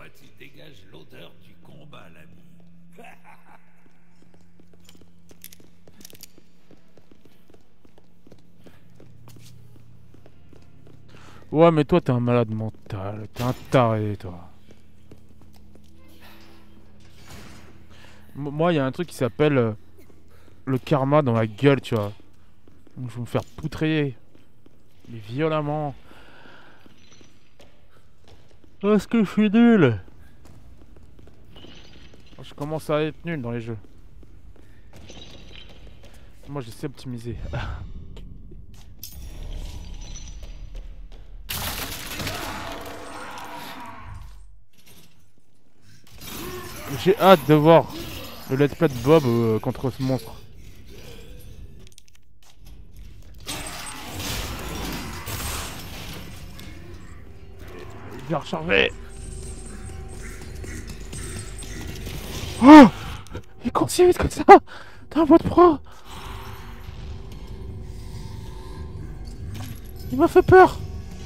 toi, tu dégages l'odeur du combat, l'ami. Ouais, mais toi, t'es un malade mental. T'es un taré, toi. Moi, il y a un truc qui s'appelle le karma dans la gueule, tu vois. Donc, je vais me faire poutrer. Mais violemment. Est-ce que je suis nul? Je commence à être nul dans les jeux. Moi, j'essaie d'optimiser. J'ai hâte de voir le let's play de Bob contre ce monstre. Bien rechargé. Oh, il court si vite comme ça. T'as un mode pro. Il m'a fait peur.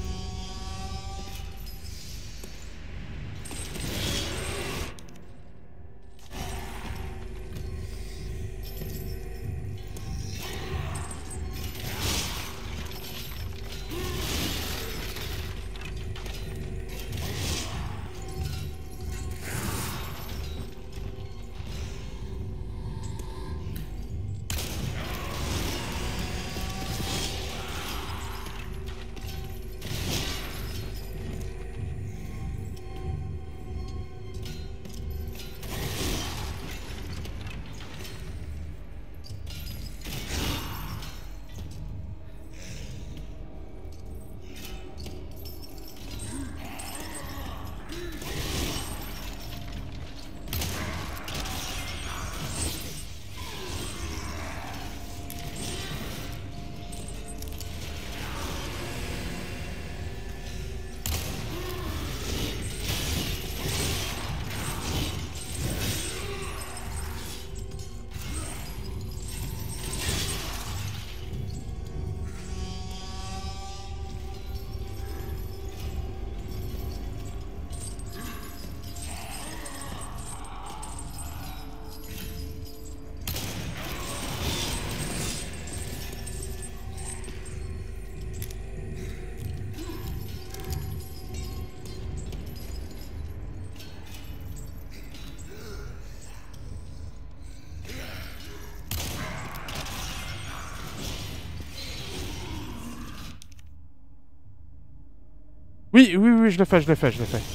Oui, oui, oui, je l'ai fait, je l'ai fait, je l'ai fait.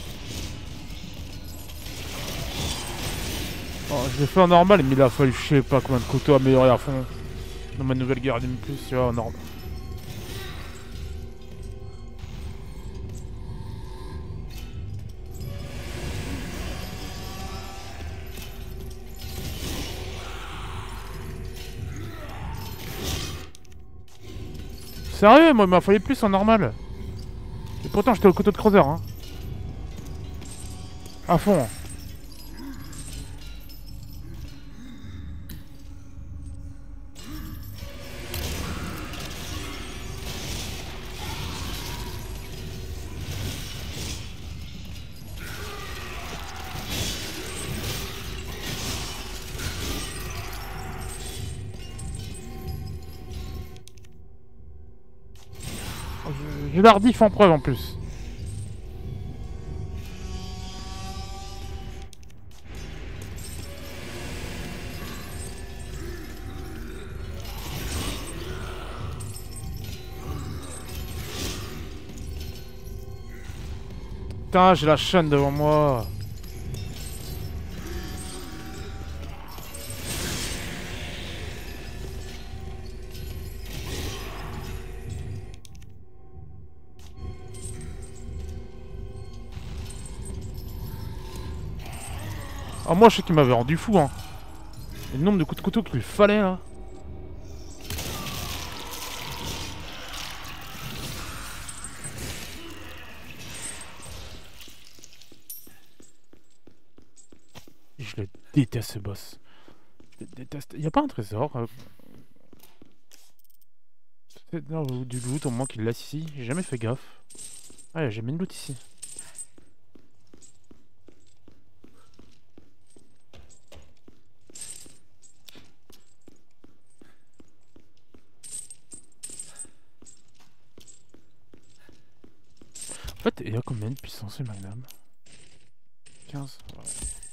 Oh, je l'ai fait en normal, mais il a fallu je sais pas combien de couteaux améliorer à fond. Dans ma nouvelle guerre plus, tu vois, en normal. Sérieux, moi, il m'a fallu plus en normal. Et pourtant, j'étais au couteau de creuseur, hein. À fond. J'ai l'ardif en preuve en plus. Putain, j'ai la chaîne devant moi. Ah, moi, je sais qu'il m'avait rendu fou, hein. Et le nombre de coups de couteau qu'il lui fallait, là. Je le déteste, ce boss. Je le déteste. Y a pas un trésor peut-être du loot, au moins qu'il laisse ici. J'ai jamais fait gaffe. Ah, j'ai mis une loot ici. Il a combien de puissance le Magnum? 15. Ouais.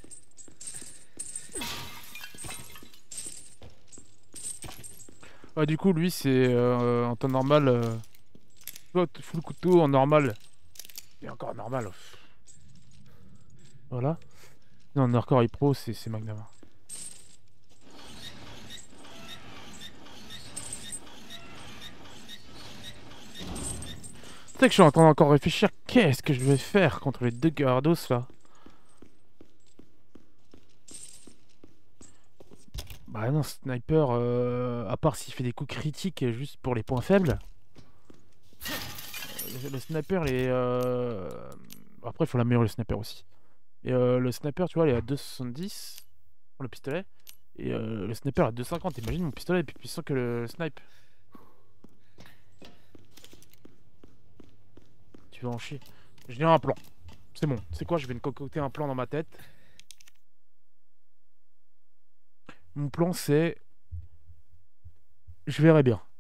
Ouais, du coup, lui, c'est en temps normal. Toi, tu fous le couteau en normal. Et encore normal. Voilà. Non, en hardcore et pro, c'est Magnum. Tu sais que je suis en train d'encore réfléchir. Qu'est-ce que je vais faire contre les deux Gyarados là? Bah non, sniper, à part s'il fait des coups critiques juste pour les points faibles. Le sniper, il est... Après, il faut l'améliorer le sniper aussi. Et le sniper, tu vois, il est à 2,70 pour le pistolet. Et le sniper à 2,50. Imagine, mon pistolet est plus puissant que le snipe. Tu vas en chier. J'ai un plan. C'est bon. C'est quoi? Je vais me concocter un plan dans ma tête. Mon plan, c'est... Je verrai bien.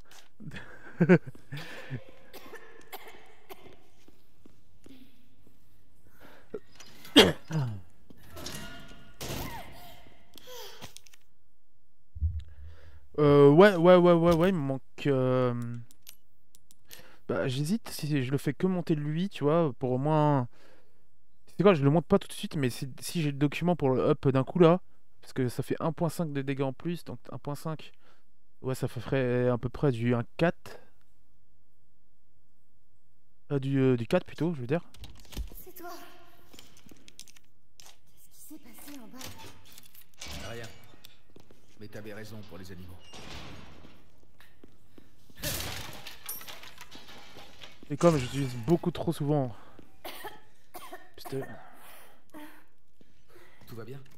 Ouais, il me manque... Bah, j'hésite si je le fais que monter lui, tu vois, pour au moins... C'est quoi, je le monte pas tout de suite, mais si j'ai le document pour le up d'un coup là, parce que ça fait 1,5 de dégâts en plus, donc 1,5, ouais, ça ferait à peu près du 1,4. Du 4 plutôt, je veux dire. C'est toi. Qu'est-ce qui s'est passé en bas? Rien. Mais t'avais raison pour les animaux. Et comme j'utilise beaucoup trop souvent... Putain. Tout va bien?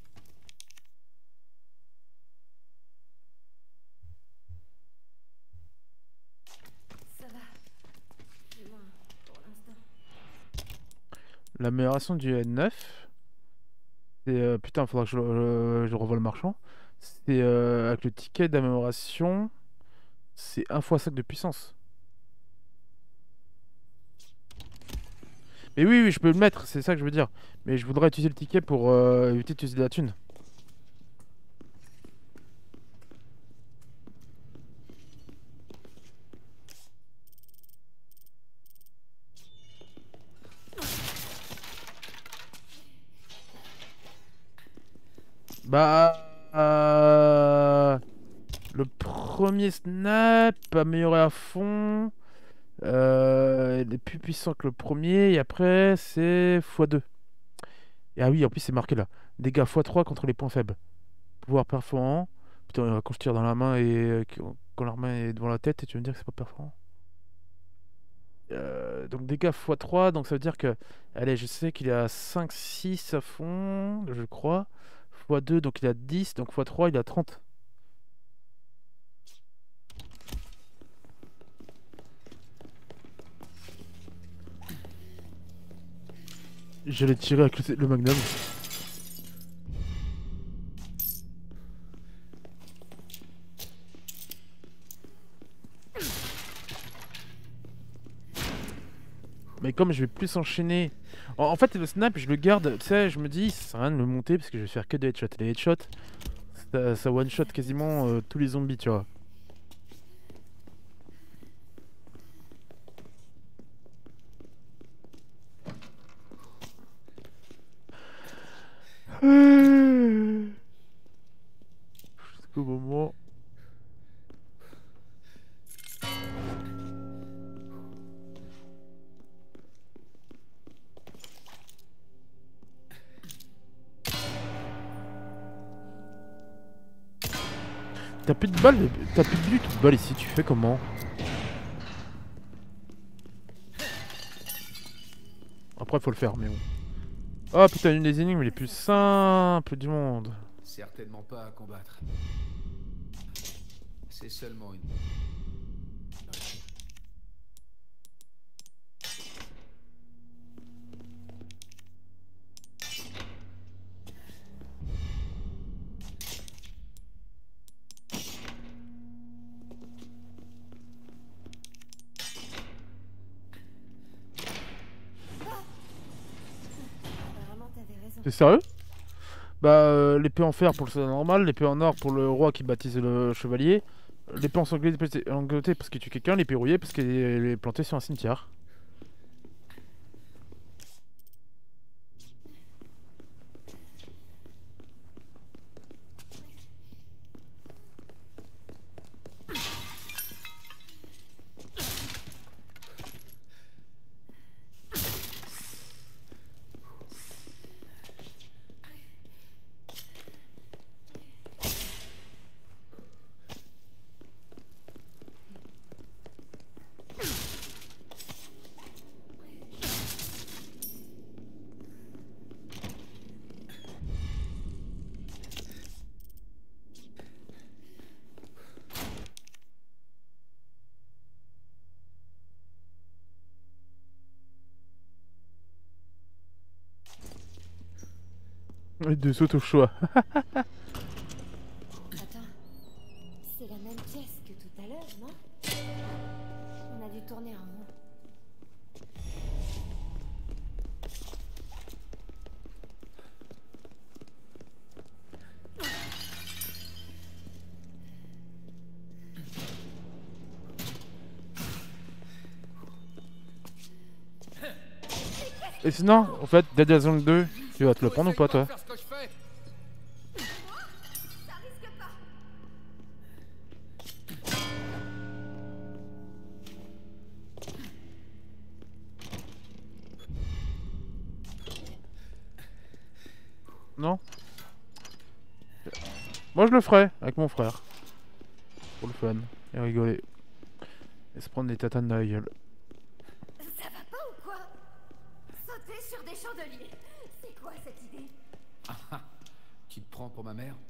Ça va. Du moins, pour l'instant. L'amélioration du N9, c'est... putain, faudra que je revoie le marchand. C'est avec le ticket d'amélioration, c'est 1 x 5 de puissance. Mais oui, je peux le mettre, c'est ça que je veux dire. Mais je voudrais utiliser le ticket pour éviter d'utiliser de la thune. Bah... le premier snap, amélioré à fond. Il est plus puissant que le premier. Et après, c'est x2. Et ah oui, en plus, c'est marqué là. Dégâts x3 contre les points faibles. Pouvoir perforant. Putain, quand je tire dans la main et quand la main est devant la tête, et tu veux me dire que c'est pas perforant. Donc dégâts x3, donc ça veut dire que... Allez, je sais qu'il est à 5-6 à fond, je crois. x2, donc il a 10, donc x3, il a 30. J'allais tirer avec le magnum. Mais comme je vais plus enchaîner... En fait, le snap, je le garde, tu sais, je me dis, ça sert à rien de le monter parce que je vais faire que des headshots. Et les headshots, ça one-shot quasiment tous les zombies, tu vois. Jusqu'au moment... T'as plus de balles, t'as plus du tout de balles ici, tu fais comment? Après, faut le faire, mais bon. Oh putain, une des énigmes les plus simples du monde. Certainement pas à combattre. C'est seulement une... T'es sérieux? Bah, l'épée en fer pour le soldat normal, l'épée en or pour le roi qui baptise le chevalier, l'épée ensanglantée parce qu'il tue quelqu'un, l'épée rouillée parce qu'elle est plantée sur un cimetière. Les deux sautent au choix. Attends, c'est la même pièce que tout à l'heure, non? On a dû tourner en rond. Et sinon, en fait, Dead Island 2, tu vas te le prendre ou pas, toi? Ça risque pas. Non? Moi, je le ferai avec mon frère. Pour le fun. Et rigoler. Et se prendre des tatanes dans la gueule. Ça va pas ou quoi? Sauter sur des chandeliers. C'est quoi cette idée? Tu te prends pour ma mère?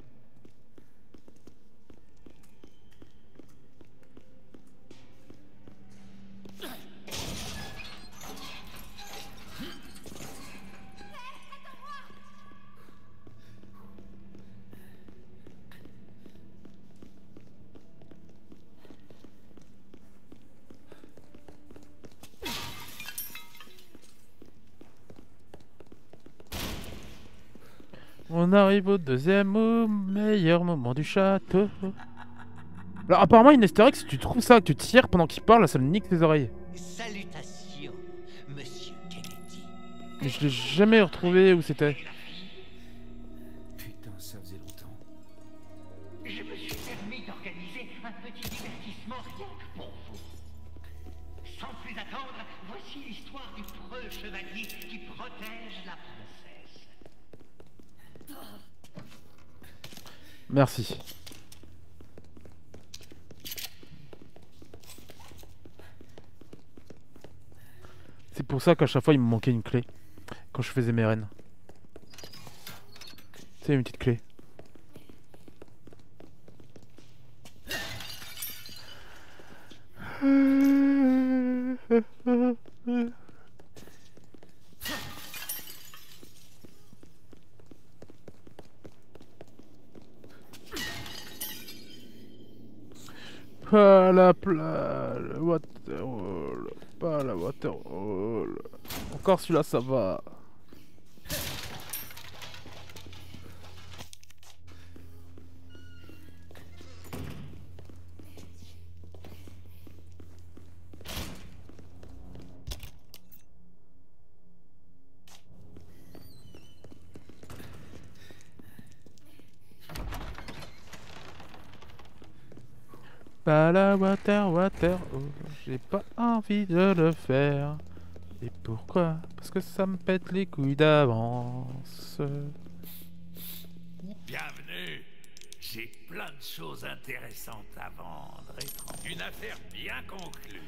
On arrive au deuxième au meilleur moment du château. Alors apparemment il y a une easter egg, si tu trouves ça, que tu tires pendant qu'il parle, ça le nique tes oreilles. Salutations, Monsieur Kennedy. Mais je l'ai jamais retrouvé où c'était. Putain, ça faisait longtemps. Je me suis permis d'organiser un petit divertissement rien que pour vous. Sans plus attendre, voici l'histoire du preux chevalier qui protège la princesse. Merci. C'est pour ça qu'à chaque fois il me manquait une clé. Quand je faisais mes reines. Tu sais, une petite clé. Pas la plage, waterhole, pas la waterhole. Encore celui-là, ça va. Pas la water, oh, j'ai pas envie de le faire. Et pourquoi? Parce que ça me pète les couilles d'avance. Bienvenue. J'ai plein de choses intéressantes à vendre. Une affaire bien conclue.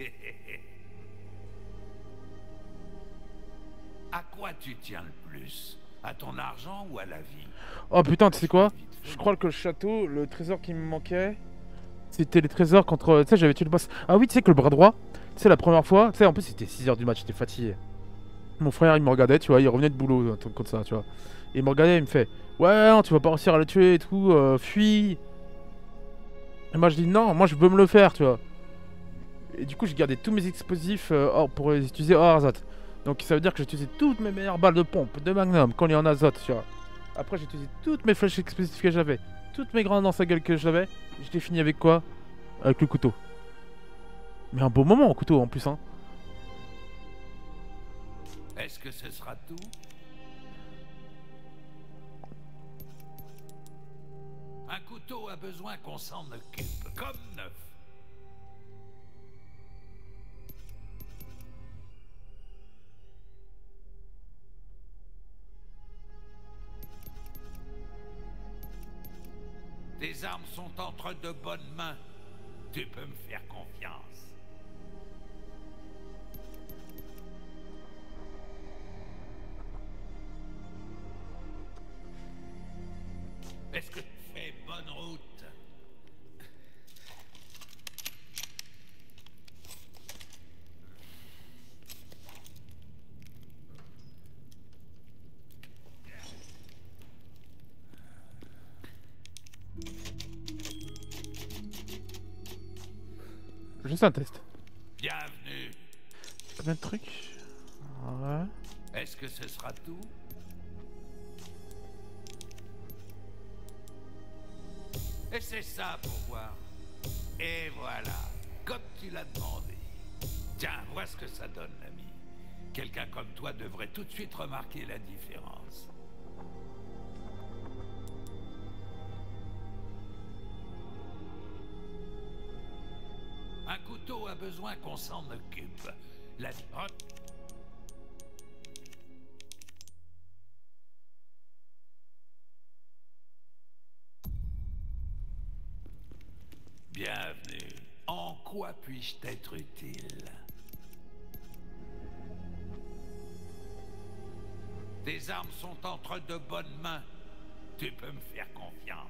À quoi tu tiens le plus? À ton argent ou à la vie? Oh putain, tu sais quoi? Je crois que le château, le trésor qui me manquait, c'était les trésors contre... Tu sais, j'avais tué le boss. Ah oui, tu sais que le bras droit, tu sais, la première fois, tu sais, en plus c'était 6h du match, j'étais fatigué. Mon frère, il me regardait, tu vois, il revenait de boulot, un truc comme ça, tu vois. Et il me regardait, il me fait, ouais, non, tu vas pas réussir à le tuer et tout, fuis. Et moi, je dis, non, moi, je veux me le faire, tu vois. Et du coup, j'ai gardé tous mes explosifs pour les utiliser hors Arzat. Donc ça veut dire que j'utilise toutes mes meilleures balles de pompe, de magnum, quand il est en azote, tu vois. Après j'utilise toutes mes flèches explosives que j'avais, toutes mes grenades dans sa gueule que j'avais. Je l'ai fini avec quoi? Avec le couteau. Mais un beau moment au couteau en plus, hein. Est-ce que ce sera tout? Un couteau a besoin qu'on s'en occupe, comme neuf. Tes armes sont entre de bonnes mains. Tu peux me faire confiance. Est-ce que tu fais bonne route? Juste un test. Bienvenue. Plein de trucs. Ouais. Est-ce que ce sera tout? Et c'est ça pour voir. Et voilà, comme tu l'as demandé. Tiens, vois ce que ça donne, l'ami. Quelqu'un comme toi devrait tout de suite remarquer la différence. Un couteau a besoin qu'on s'en occupe. La vie... Bienvenue. En quoi puis-je t'être utile? Tes armes sont entre de bonnes mains. Tu peux me faire confiance.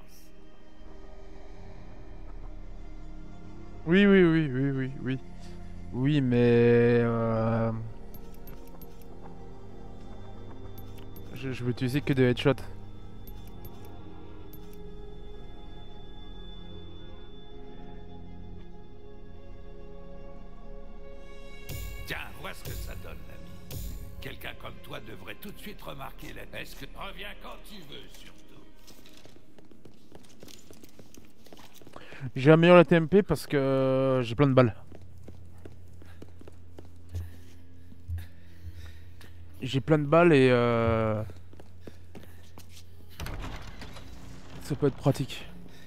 Oui, oui, oui, oui, oui, oui. Oui, mais... Je veux utiliser que des headshots. Tiens, vois ce que ça donne, l'ami. Quelqu'un comme toi devrait tout de suite remarquer la... Est-ce que... Reviens quand tu veux, surtout. J'ai amélioré la TMP parce que j'ai plein de balles. J'ai plein de balles et ça peut être pratique.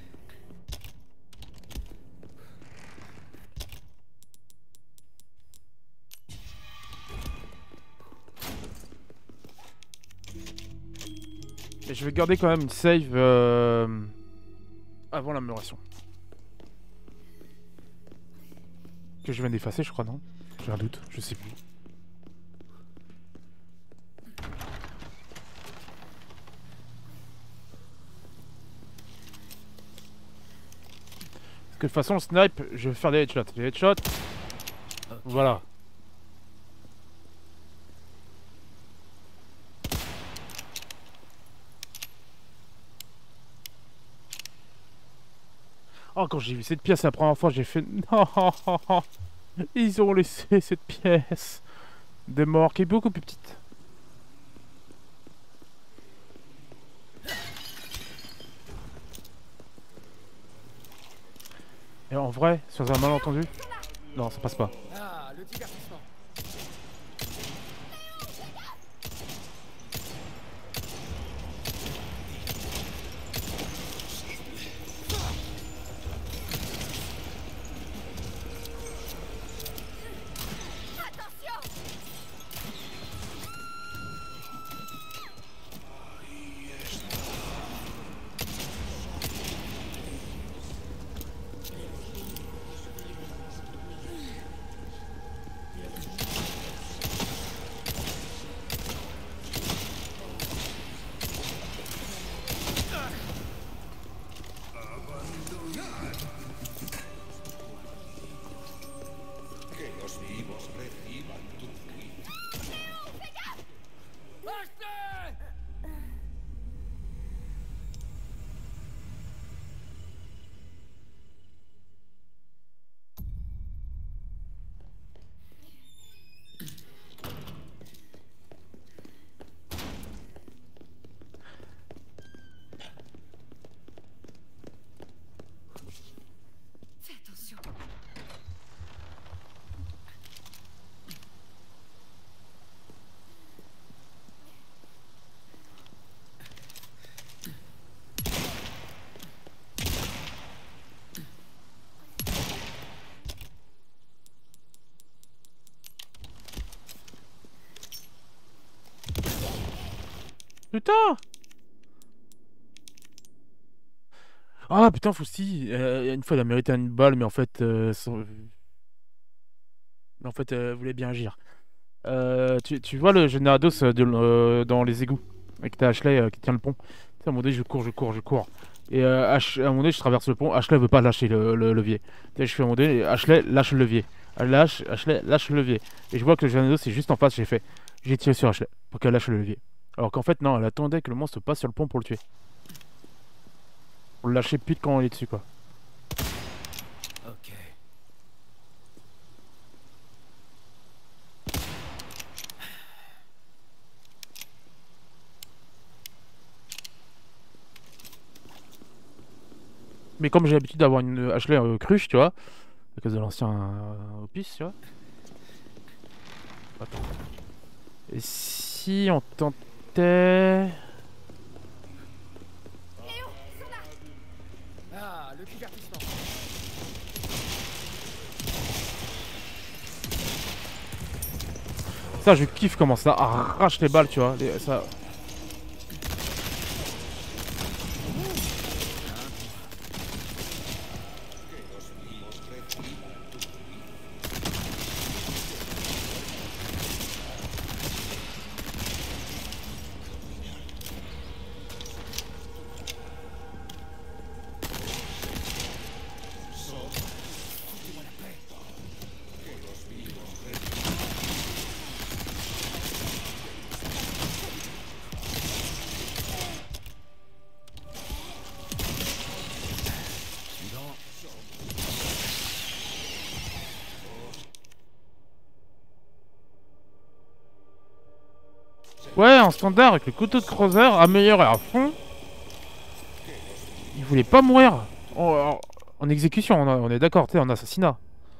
Et je vais garder quand même une save avant l'amélioration. Que je viens d'effacer, je crois, non? J'ai un doute, je sais plus. Parce que de toute façon, le snipe, je vais faire des headshots. Les headshots, voilà. Oh, quand j'ai vu cette pièce la première fois, j'ai fait non. Ils ont laissé cette pièce de mort qui est beaucoup plus petite. Et en vrai, sans un malentendu, non, ça passe pas. Ah, le divertissement. Putain! Ah putain, Fausti, une fois elle a mérité une balle, mais en fait, elle voulait bien agir. Tu vois le Générados dans les égouts, avec ta Ashley qui tient le pont. Tu sais, à un moment donné, je cours. Et à un moment donné, je traverse le pont, Ashley veut pas lâcher le levier. Tu sais, je fais à un moment donné, Ashley lâche le levier. Ashley lâche le levier. Et je vois que le Générados est juste en face, j'ai tiré sur Ashley pour qu'elle lâche le levier. Alors qu'en fait, non, elle attendait que le monstre passe sur le pont pour le tuer. Pour le lâcher pile quand on est dessus, quoi. Ok. Mais comme j'ai l'habitude d'avoir une Ashley cruche, tu vois, à cause de l'ancien opus, tu vois. Attends. Et si on tentait... Ah, le divertissement. Ça, je kiffe comment ça arrache les balles, tu vois. Ça... Ouais, en standard, avec le couteau de Creuser, amélioré à fond. Il voulait pas mourir. En exécution, on est d'accord, tu sais, en assassinat.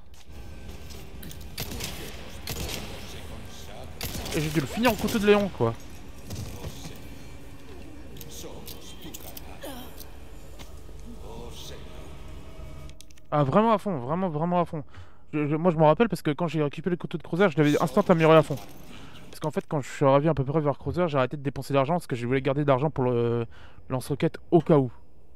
Et j'ai dû le finir en couteau de Léon, quoi. Ah, vraiment à fond, vraiment à fond. Moi, je me rappelle parce que quand j'ai récupéré le couteau de Creuser, je l'avais instant amélioré à fond. Parce qu'en fait, quand je suis arrivé à peu près vers Creuser, j'ai arrêté de dépenser d'argent parce que je voulais garder de l'argent pour le lance-roquette au cas où.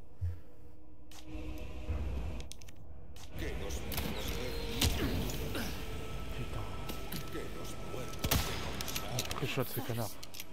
Putain. Oh, très chouette ce connard.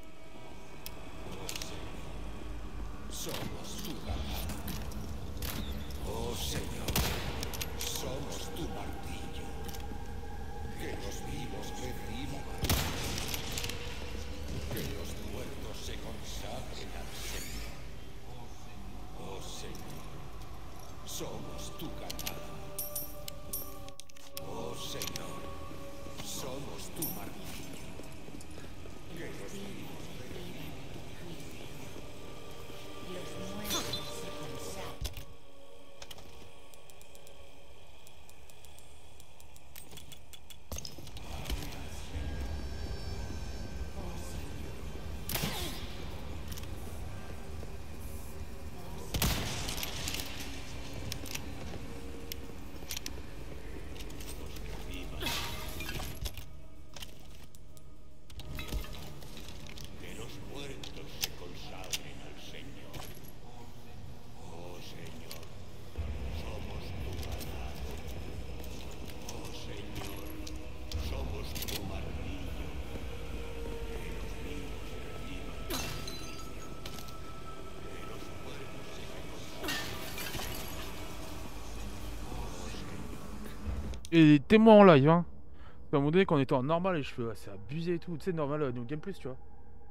Et des témoins en live, hein. À un moment donné, quand on était en normal, et je fais, ouais, c'est abusé et tout. Tu sais, normal, New Game Plus, tu vois.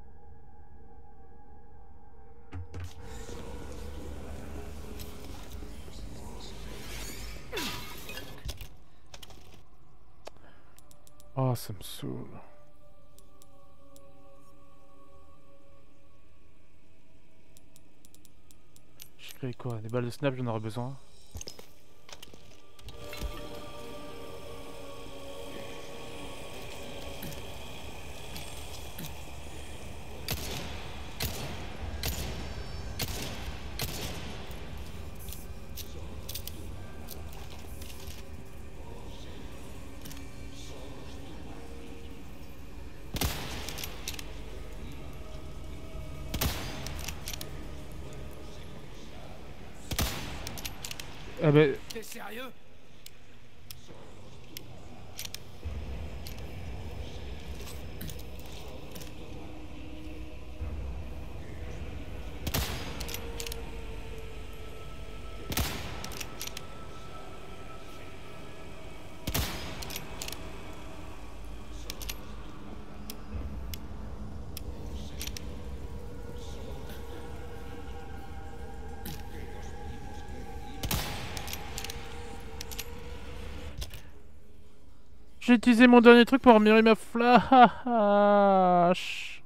Oh, ça me saoule. Je crée quoi? Des balles de snap, j'en aurais besoin. Ah ben... T'es sérieux? J'ai utilisé mon dernier truc pour améliorer ma flash.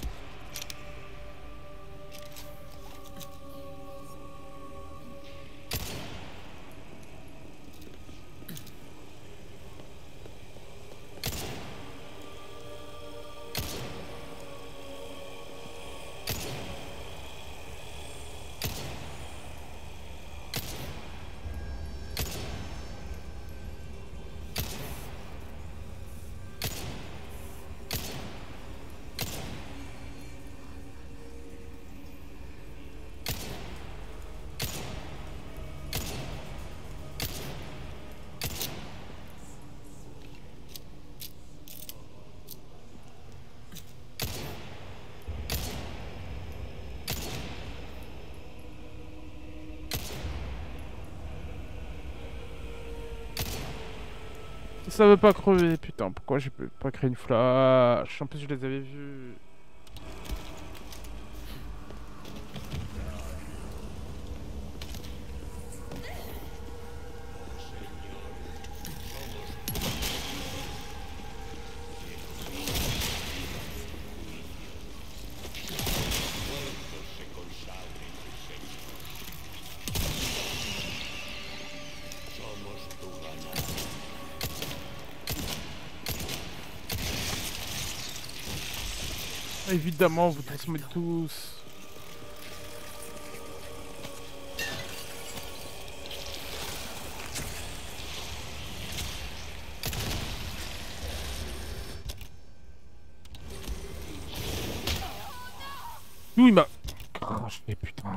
Ça veut pas crever, putain, pourquoi j'ai pas créé une flash? En plus je les avais vus. Évidemment, vous transmettez tous. D'où il m'a craché, putain.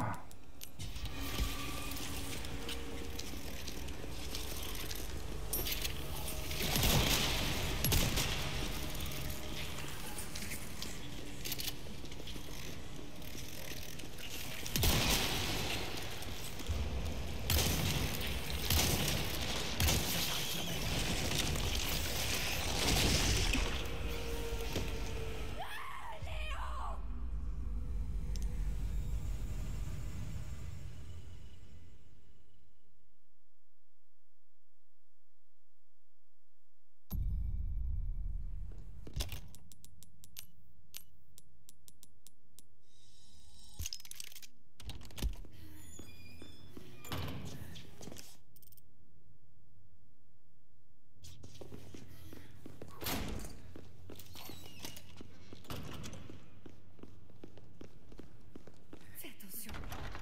Fais attention.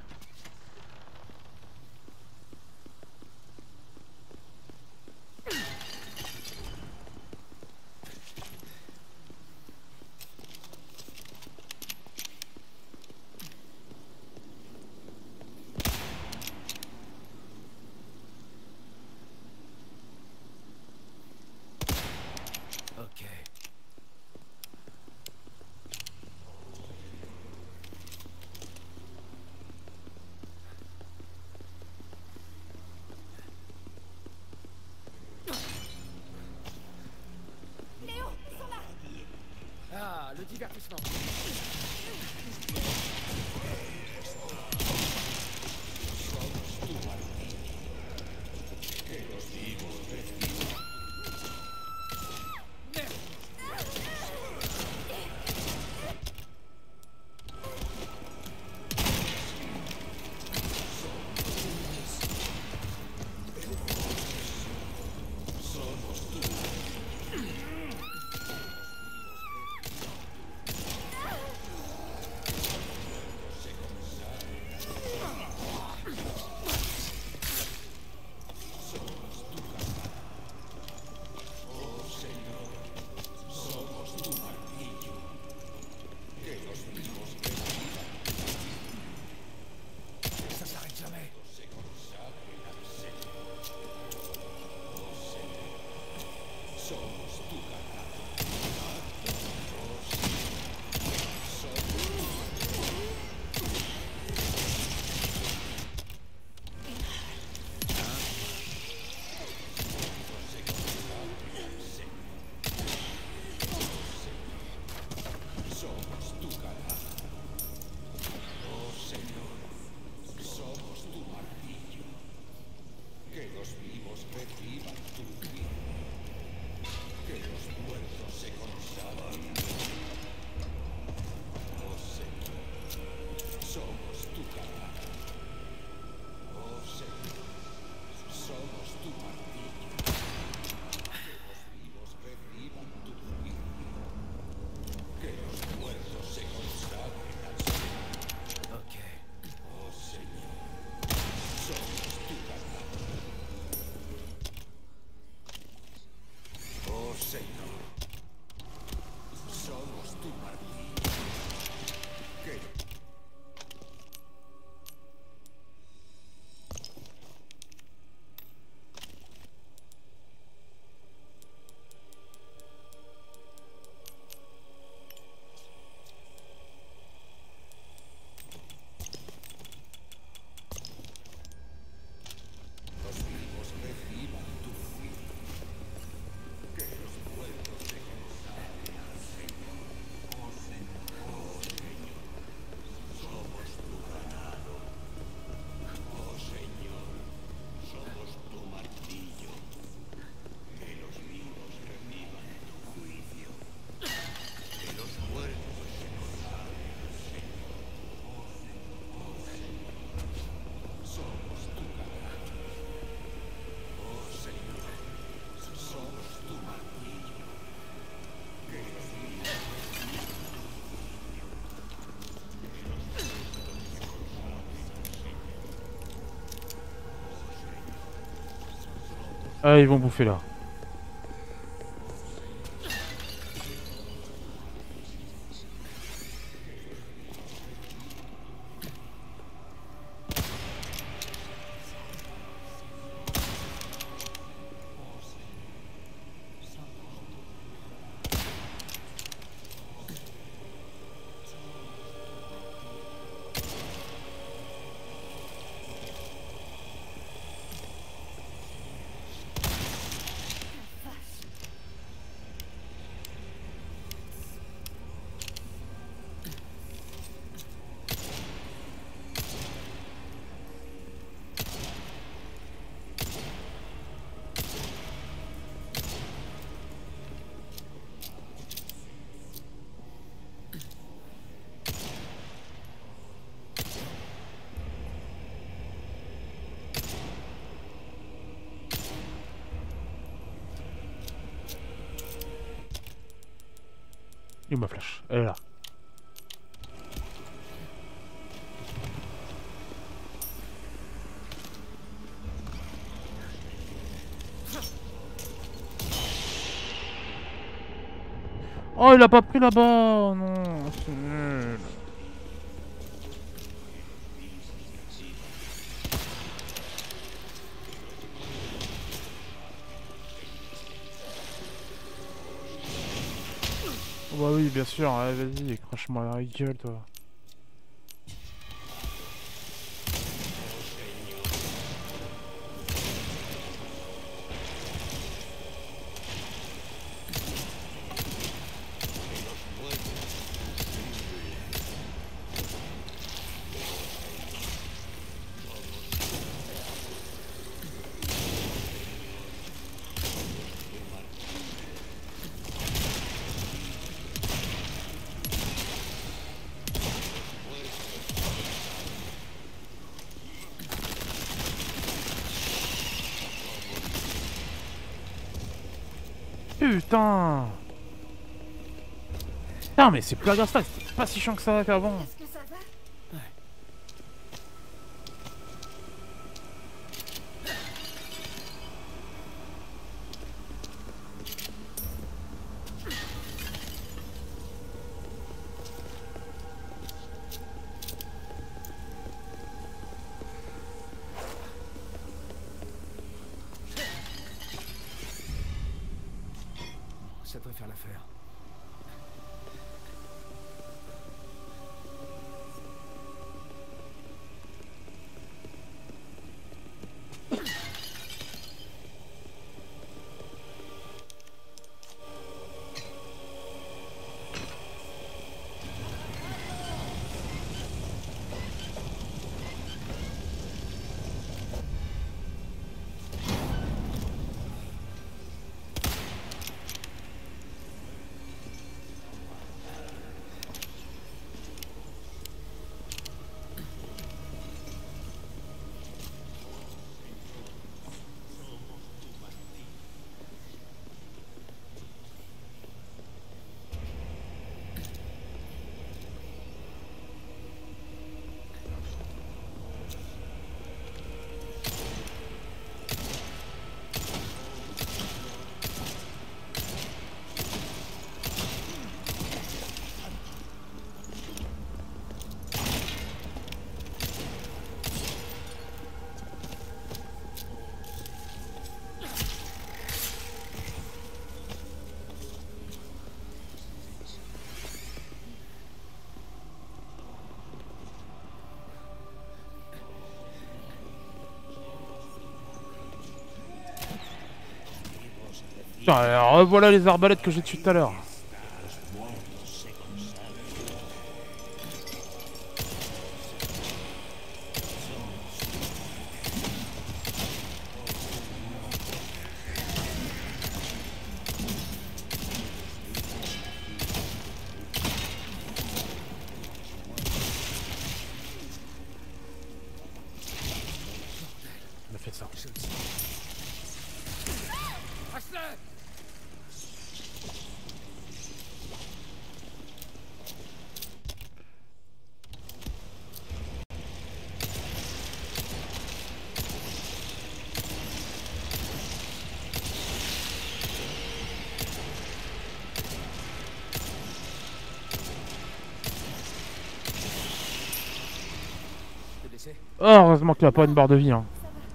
Ok. Léo, ils sont là. Ah, le divertissement. Ah, ils vont bouffer là. Il ma flash, elle est là. Oh, il a pas pris là-bas. Non, c'est nul. Oh bah oui, bien sûr. Allez, vas-y, crache-moi la gueule, toi. Putain! Putain, mais c'est plus grave ça, c'était pas si chiant que ça qu'avant. Est-ce que ça va? Ça devrait faire l'affaire. Putain, alors, revoilà les arbalètes que j'ai tuées tout à l'heure. On a fait ça. c'est? Oh, heureusement qu'il a pas une barre de vie. Hein.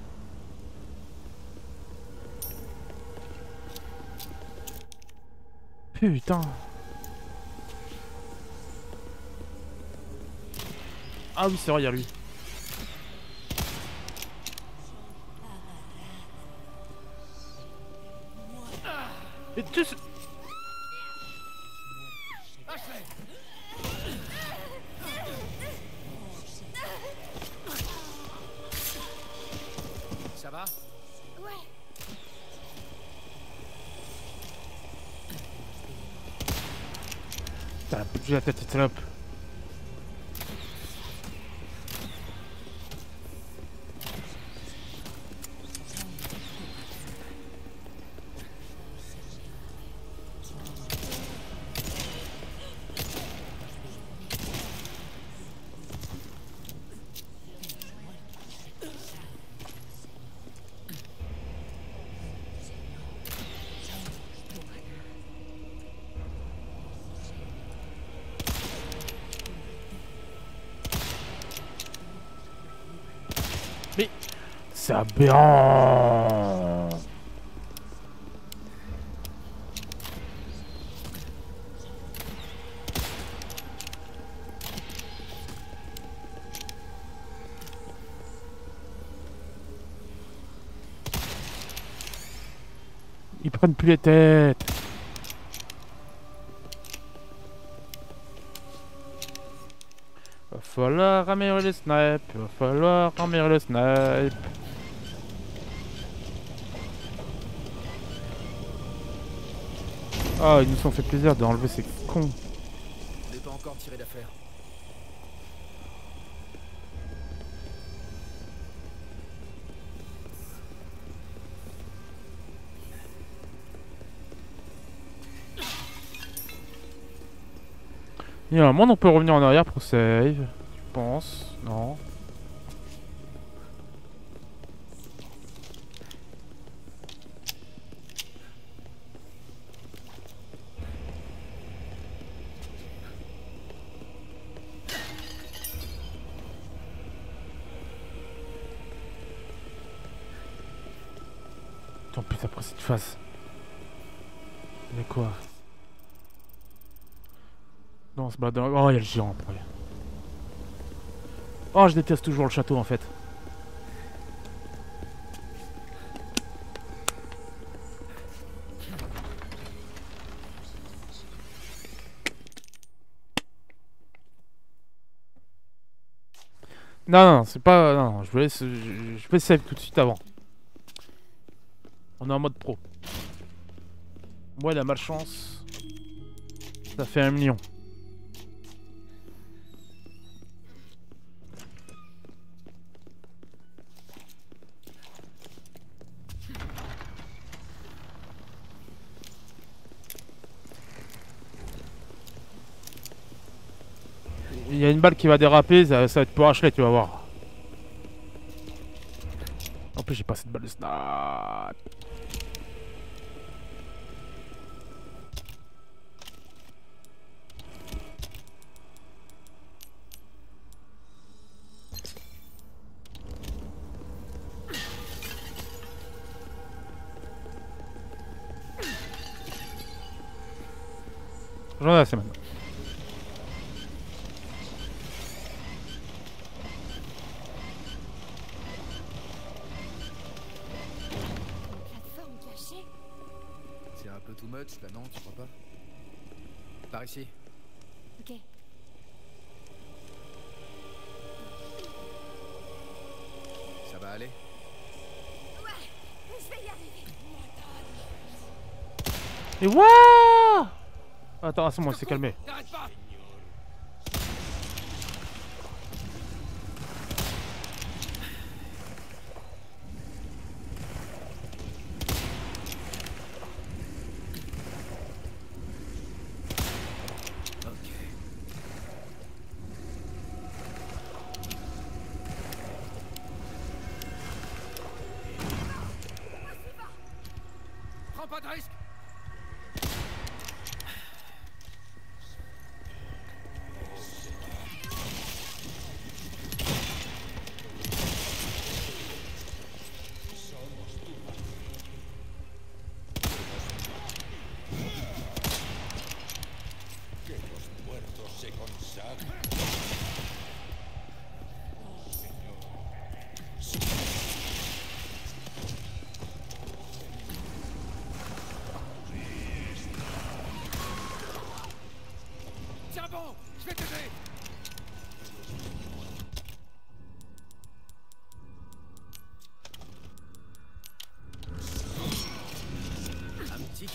Putain. Ah oui, c'est vrai, il y a lui. Et tu... Ça va? Ouais. T'as bougé la tête, cette salope. Mais c'est aberrant. Ils prennent plus les têtes. Va falloir améliorer le snipe. Va falloir améliorer le snipe. Ah, ils nous ont fait plaisir d'enlever ces cons. On n'est pas encore tiré d'affaire. Il y a un moment on peut revenir en arrière pour save. Je pense. Non. Tant pis après cette phase. Mais quoi? Non, c'est pas dans... Oh, il y a le géant après. Oh, je déteste toujours le château en fait. Non, non, c'est pas... Non, je vais save tout de suite avant. On est en mode pro. Moi, la malchance, ça fait 1 million. Il y a une balle qui va déraper, ça va être pour Ashley, tu vas voir. En plus, j'ai pas cette balle de snipe. J'en ai assez maintenant. Plateforme cachée. C'est un peu too much là, non? Tu crois pas? Par ici. Ok. Ça va aller? Ouais, je vais y arriver. Et wouah! Attends, c'est moi, il s'est calmé. T'arrêtes pas! Prends pas de risque!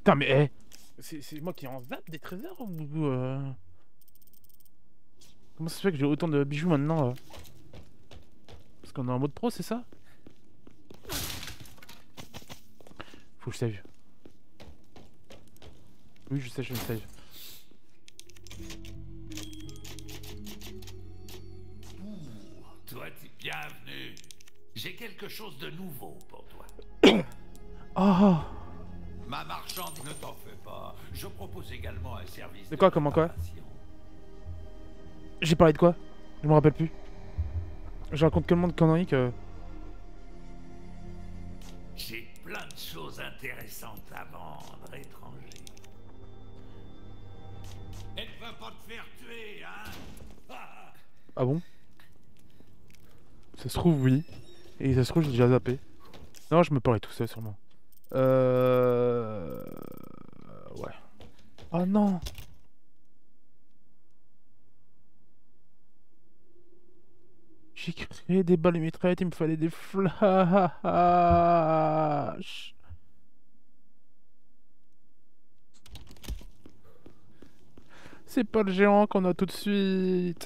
putain, mais c'est moi qui en zappe des trésors ou comment ça se fait que j'ai autant de bijoux maintenant Parce qu'on est en mode pro, c'est ça? Faut que je save. Oui, je sais, je save. Toi, t'es bienvenu. J'ai quelque chose de nouveau pour toi. Oh! Ma marchande, ne t'en fais pas. Je propose également un service De quoi, comment quoi? préparation. J'ai parlé de quoi? Je me rappelle plus. Je raconte tellement de conneries que... J'ai plein de choses intéressantes à vendre, étranger. Elle ne va pas te faire tuer, hein? Ah. Ah bon? Ça se trouve, oui. Et ça se trouve, j'ai déjà zappé. Non, je me parlais tout seul, sûrement. Ouais. Oh non! J'ai créé des balles et mitraillettes, il me fallait des flashs. C'est pas le géant qu'on a tout de suite.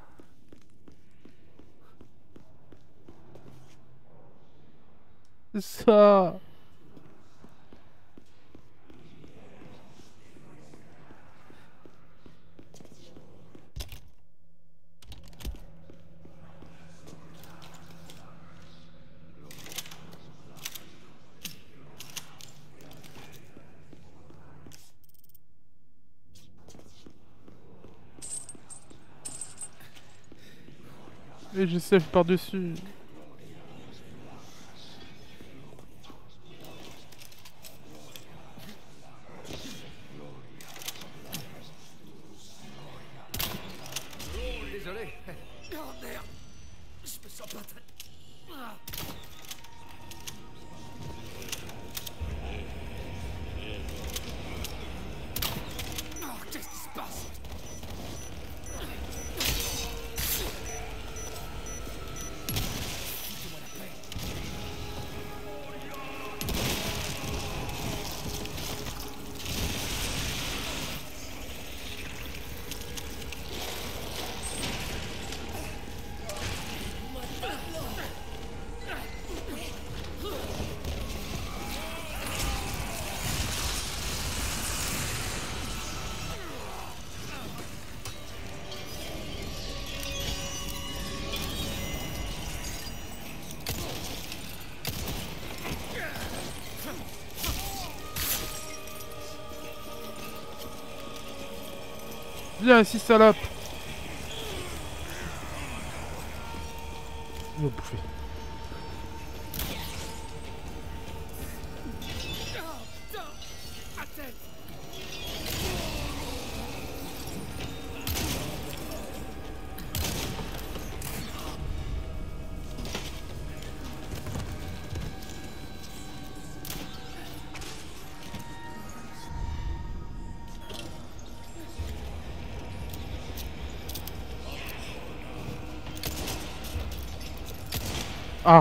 C'est ça. Et je save par-dessus. Désolé. Oh merde! Je me sens pas très... Ah. Oh, qu'est-ce qui se passe? Foutez-moi la paix. Viens ici, salope. Il va bouffer. Ah!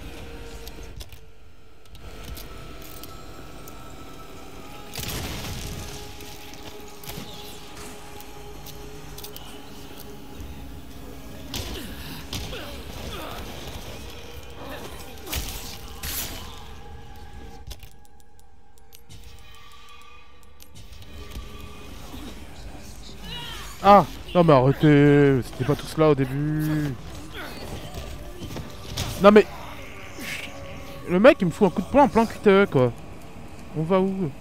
Ah! Non mais arrêtez! C'était pas tout cela au début! Non mais... Le mec il me fout un coup de poing en plein cul quoi! On va où?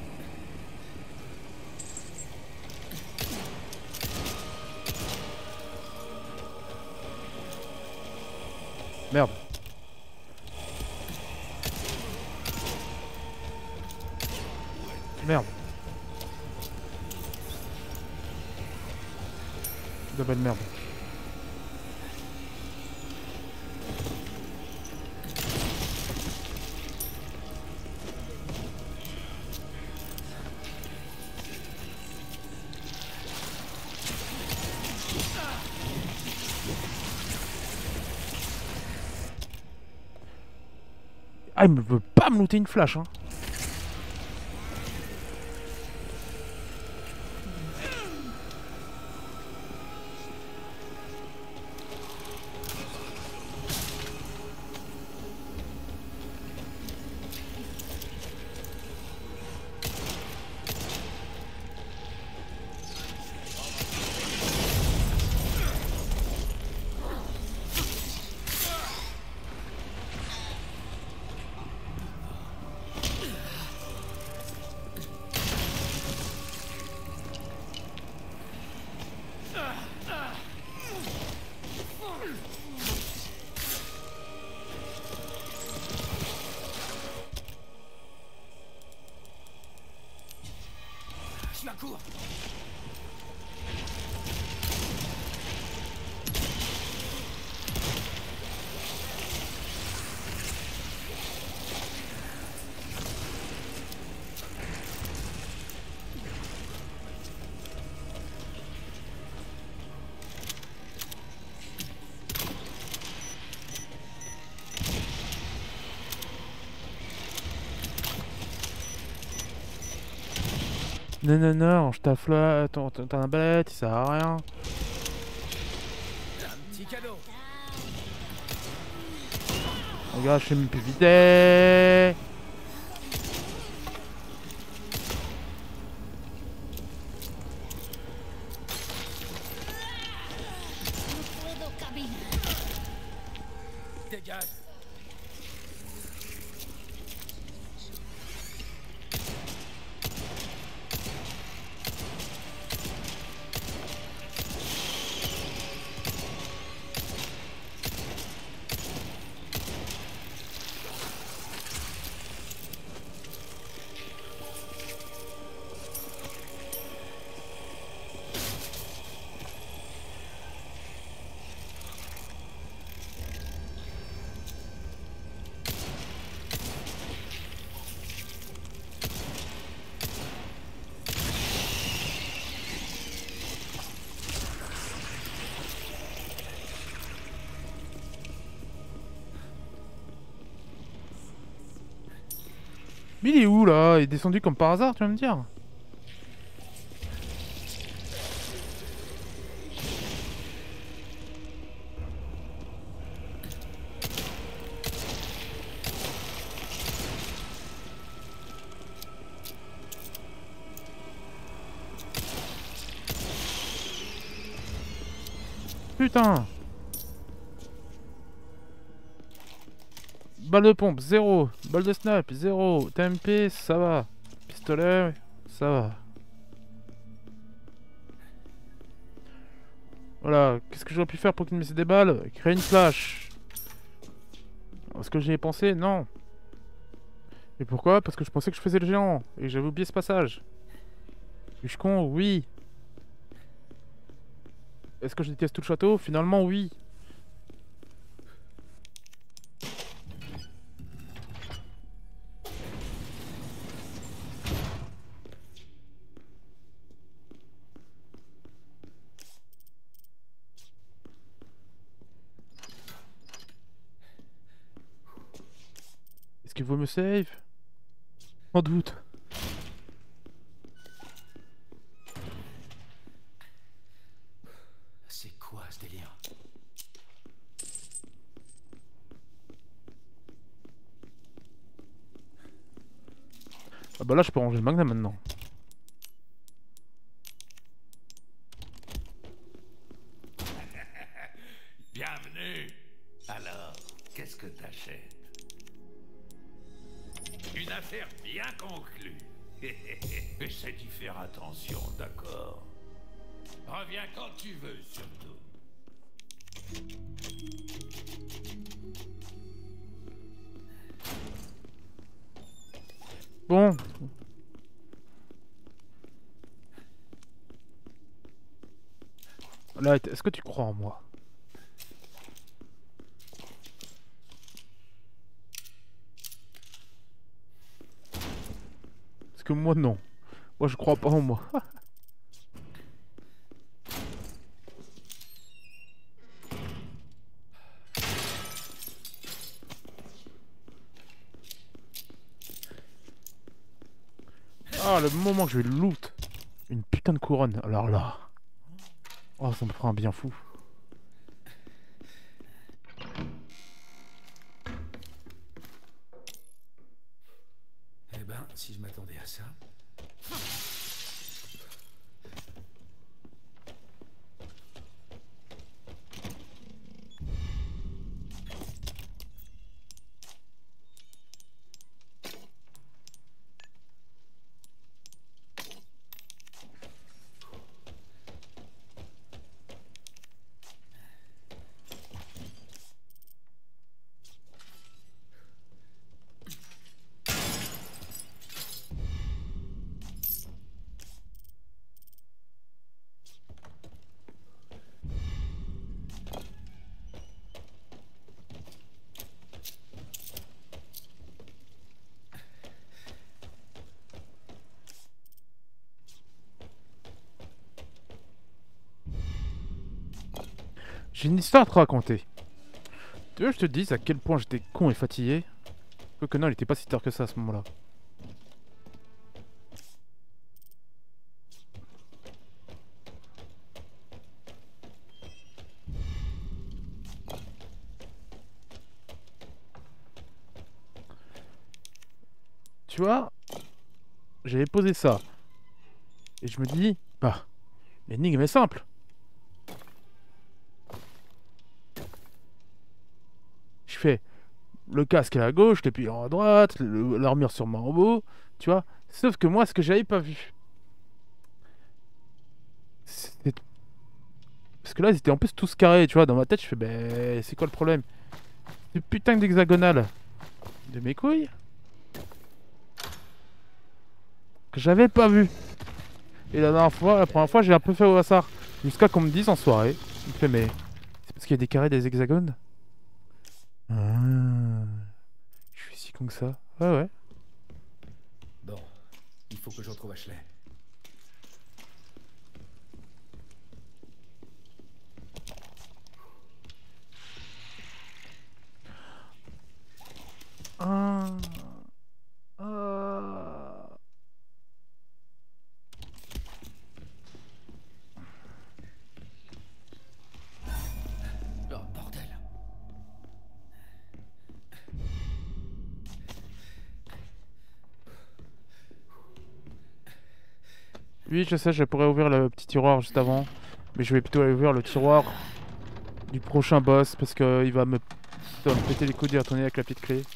Merde! Merde! De belle merde. Ah, il me veut pas me looter une flash, hein. Non, non, non, range ta flotte, ton arbalète, il sert à rien. Un petit cadeau. Regarde, je suis même plus vidé. Dégage. Mais il est où là? Il est descendu comme par hasard, tu vas me dire? Putain! Balle de pompe, 0. Balle de snipe, 0. TMP, ça va. Pistolet, ça va. Voilà, qu'est-ce que j'aurais pu faire pour qu'il me mette des balles? Créer une flash. Est-ce que j'y ai pensé? Non. Et pourquoi? Parce que je pensais que je faisais le géant. Et que j'avais oublié ce passage. Suis-je con? Oui. Est-ce que je déteste tout le château? Finalement, oui. Est-ce qu'il vaut me save? Sans doute. C'est quoi ce délire? Ah bah là, je peux ranger le magnum maintenant. Bienvenue. Alors, qu'est-ce que t'achètes? Une affaire bien conclue. Essaie d'y faire attention, d'accord? Reviens quand tu veux, surtout. Bon. Là, est-ce que tu crois en moi? Parce que moi, non. Moi, je crois pas en moi. Ah, le moment que je vais loot une putain de couronne, alors là. Oh, ça me fera un bien fou. Eh ben, si je m'attendais à ça. J'ai une histoire à te raconter. Tu veux que je te dise à quel point j'étais con et fatigué? Quoique non, il était pas si tard que ça à ce moment-là. tu vois, j'avais posé ça. Et je me dis, bah, l'énigme est simple. Je fais le casque est à gauche, les pieds à droite, l'armure sûrement en haut, tu vois. Sauf que moi, ce que j'avais pas vu, c'est- parce que là, ils étaient en plus tous carrés, tu vois. Dans ma tête, je fais, ben, c'est quoi le problème? Ce putain d'hexagonale de mes couilles que j'avais pas vu. Et la dernière fois, la première fois, j'ai un peu fait au hasard. Jusqu'à qu'on me dise en soirée, il me fait, mais c'est parce qu'il y a des carrés des hexagones? Ah, je suis si con que ça. Ouais, ouais. Bon, il faut que je retrouve Ashley. Ah, ah. Oh, bordel. Oui, je sais, je pourrais ouvrir le petit tiroir juste avant. Mais je vais plutôt aller ouvrir le tiroir du prochain boss parce que il va me péter les couilles d'y retourner avec la petite clé.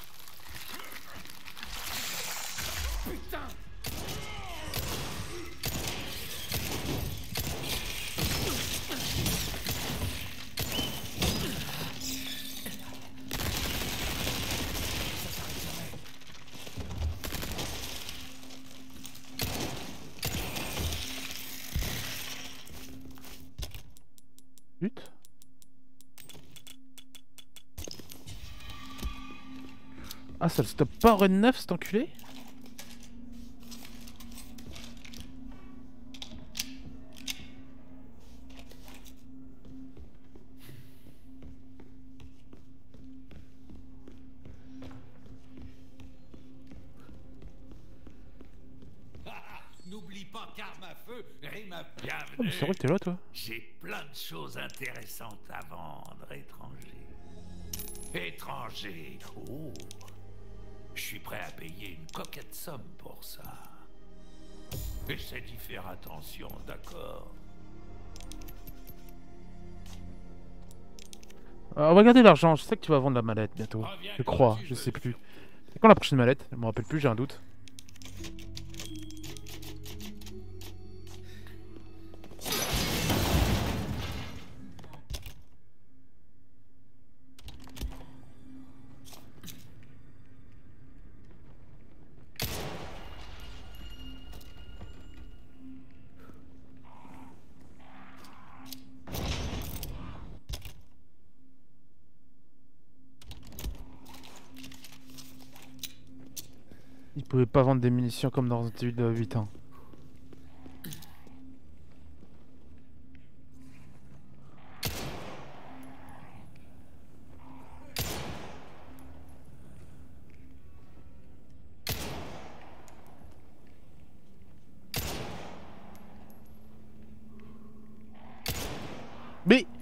Zut. Ah, ça le stoppe pas en Red 9 cet enculé? N'oublie pas qu'arme à feu rime à Oh, mais bienvenue. c'est vrai que t'es là, toi. J'ai plein de choses intéressantes à vendre, étranger. Étranger, oh. Je suis prêt à payer une coquette somme pour ça. Essaie d'y faire attention, d'accord? On va garder l'argent, je sais que tu vas vendre la mallette bientôt. Reviens Je quand crois, tu je veux. sais plus. C'est quand la prochaine mallette? Je me rappelle plus, j'ai un doute. Ils pouvaient pas vendre des munitions comme dans Resident Evil 8 ans. Mais...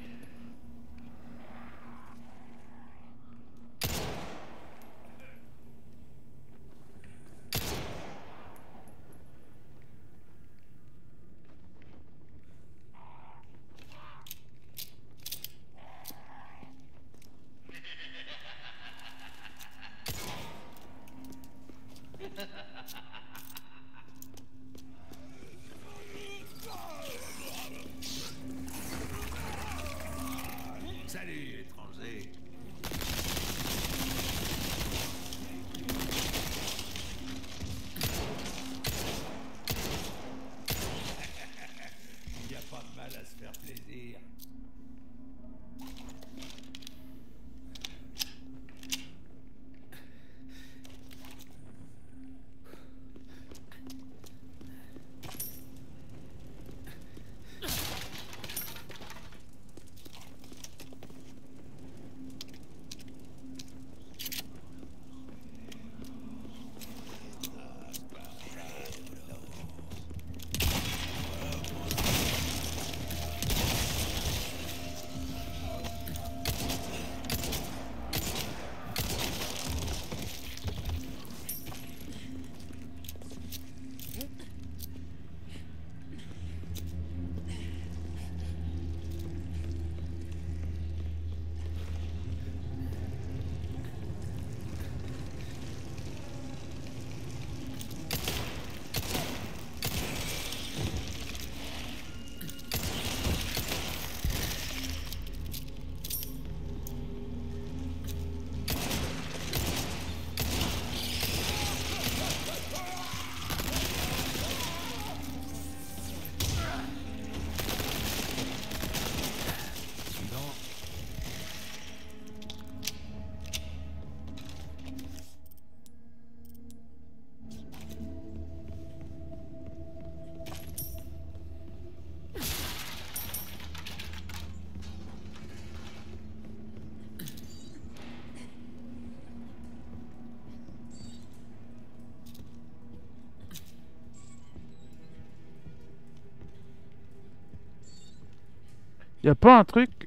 Y a pas un truc...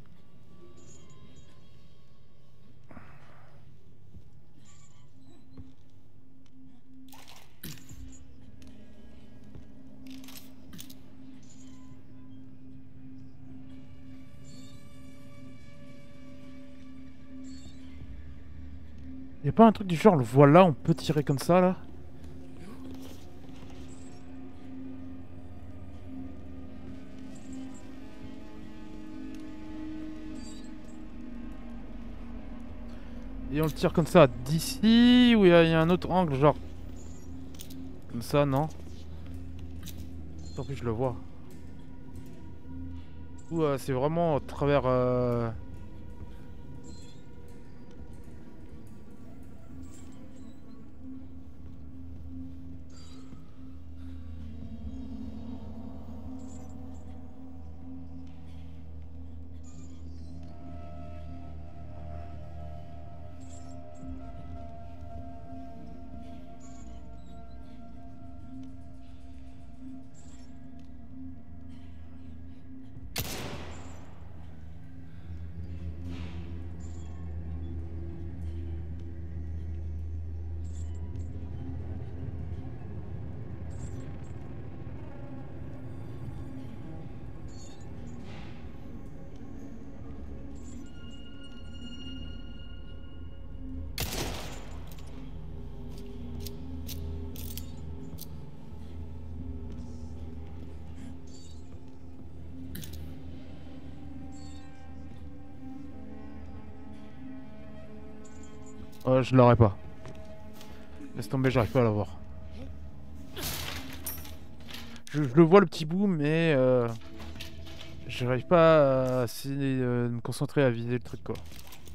Y a pas un truc du genre, le voilà, on peut tirer comme ça là? Et on le tire comme ça d'ici, ou y a un autre angle, genre comme ça, non? Tant pis, je le vois. Ou c'est vraiment à travers... je l'aurais pas. Laisse tomber, j'arrive pas à l'avoir. Je le vois le petit bout, mais j'arrive pas à essayer de me concentrer à viser le truc quoi.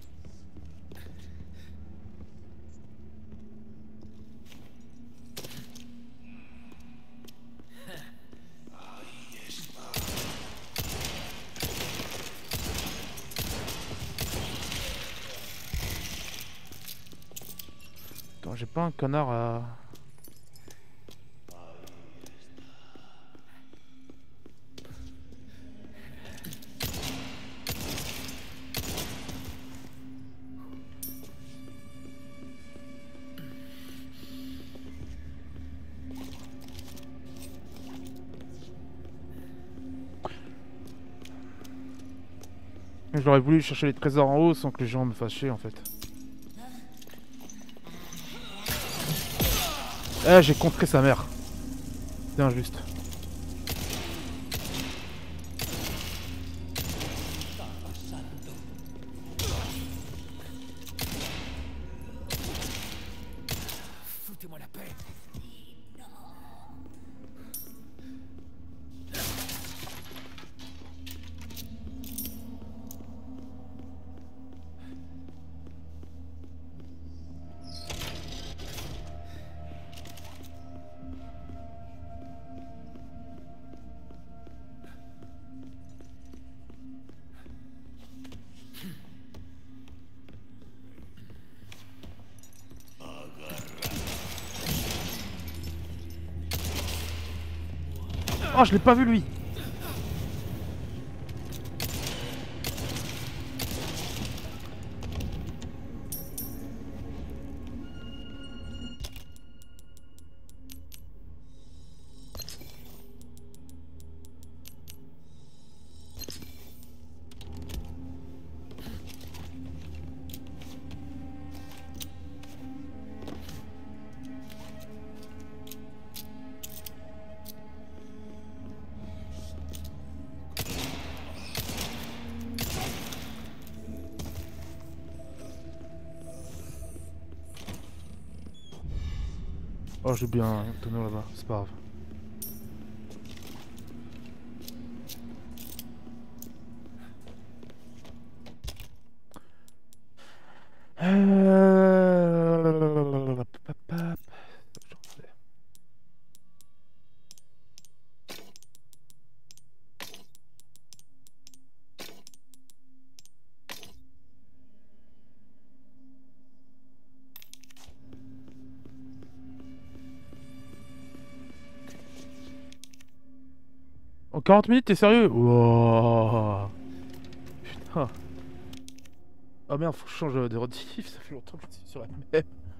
Attends, j'ai pas un connard à... J'aurais voulu chercher les trésors en haut sans que les gens me fassent chier en fait. Eh, j'ai contré sa mère. C'est injuste. Foutez-moi la paix. Oh, je l'ai pas vu lui. Oh, j'ai oublié un tonneau là-bas, c'est pas grave. En 40 minutes, t'es sérieux? Wow. Oh merde, faut que je change de rediff, ça fait longtemps que je suis sur la même.